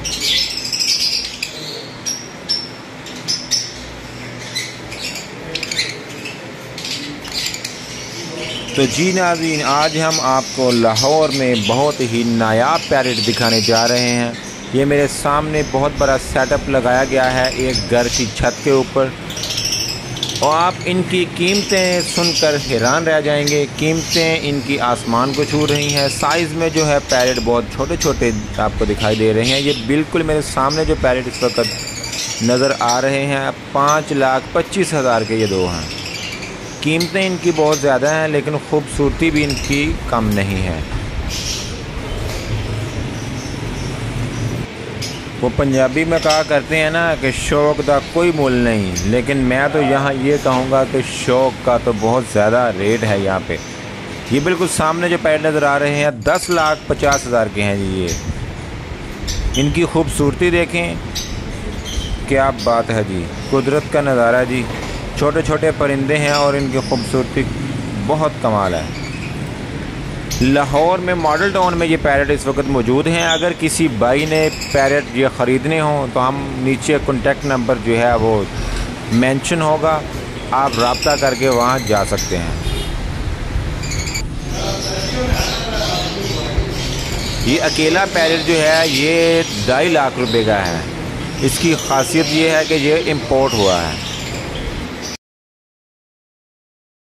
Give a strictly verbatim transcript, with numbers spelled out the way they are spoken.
तो जी नाज़रीन, आज हम आपको लाहौर में बहुत ही नायाब पैरेट दिखाने जा रहे हैं। ये मेरे सामने बहुत बड़ा सेटअप लगाया गया है एक घर की छत के ऊपर, और आप इनकी कीमतें सुनकर हैरान रह जाएंगे। कीमतें इनकी आसमान को छू रही हैं। साइज़ में जो है पैरेट बहुत छोटे छोटे आपको दिखाई दे रहे हैं। ये बिल्कुल मेरे सामने जो पैरेट इस वक्त नज़र आ रहे हैं, पाँच लाख पच्चीस हज़ार के ये दो हैं। कीमतें इनकी बहुत ज़्यादा हैं, लेकिन ख़ूबसूरती भी इनकी कम नहीं है। वो पंजाबी में कहा करते हैं ना कि शौक़ का कोई मुल नहीं, लेकिन मैं तो यहाँ ये कहूँगा कि शौक़ का तो बहुत ज़्यादा रेट है यहाँ पे। ये बिल्कुल सामने जो पैड नज़र आ रहे हैं दस लाख पचास हज़ार के हैं जी। ये इनकी खूबसूरती देखें, क्या बात है जी, कुदरत का नज़ारा जी। छोटे छोटे परिंदे हैं और इनकी खूबसूरती बहुत कमाल है। लाहौर में मॉडल टाउन में ये पैरेट इस वक्त मौजूद हैं। अगर किसी भाई ने पैरेट ये ख़रीदने हों तो हम नीचे कॉन्टेक्ट नंबर जो है वो मेंशन होगा, आप रब्ता करके वहाँ जा सकते हैं। ये अकेला पैरेट जो है ये ढाई लाख रुपए का है। इसकी खासियत ये है कि ये इम्पोर्ट हुआ है।